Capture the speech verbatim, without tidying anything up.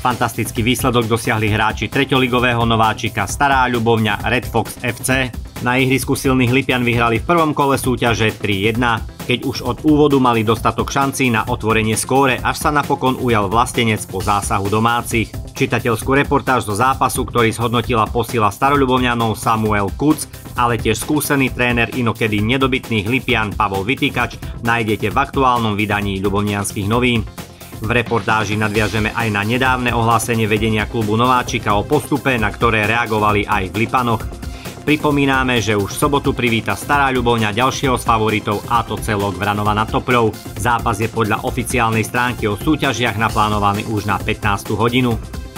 Fantastický výsledok dosiahli hráči treťoligového nováčika Stará Ľubovňa Red Fox ef cé. Na ihrisku silných Lipian vyhrali v prvom kole súťaže tri jedna, keď už od úvodu mali dostatok šancí na otvorenie skóre, až sa napokon ujal vlastenec po zásahu domácich. Čitateľskú reportáž zo zápasu, ktorý zhodnotila posila Staroľubovňanov Samuel Kuc, ale tiež skúsený tréner inokedy nedobytných Lipian Pavol Vytýkač, nájdete v aktuálnom vydaní Ľubovnianskych novín. V reportáži nadviažeme aj na nedávne ohlásenie vedenia klubu Nováčika o postupe, na ktoré reagovali aj v Lipanoch. Pripomíname, že už v sobotu privíta Stará Ľubovňa ďalšieho z favoritov, a to celok Vranova nad Topľou. Zápas je podľa oficiálnej stránky o súťažiach naplánovaný už na pätnástu hodinu.